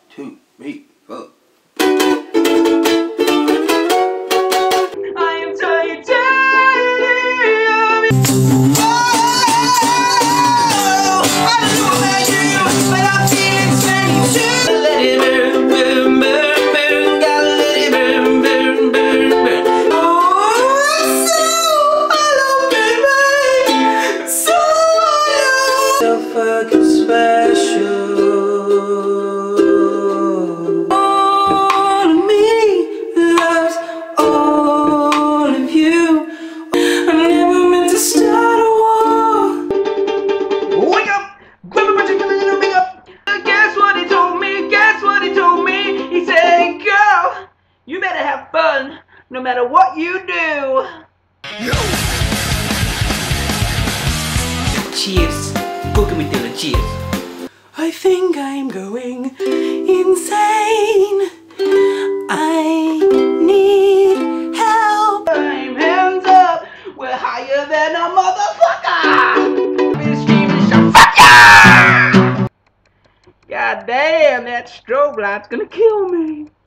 2, 3, 4. I am tired. You better have fun, no matter what you do. Cheers. Look at me doing cheers. I think I'm going insane. I need help. I'm hands up. We're higher than a motherfucker. Be screaming, shout, fuck yeah! God damn, that strobe light's gonna kill me.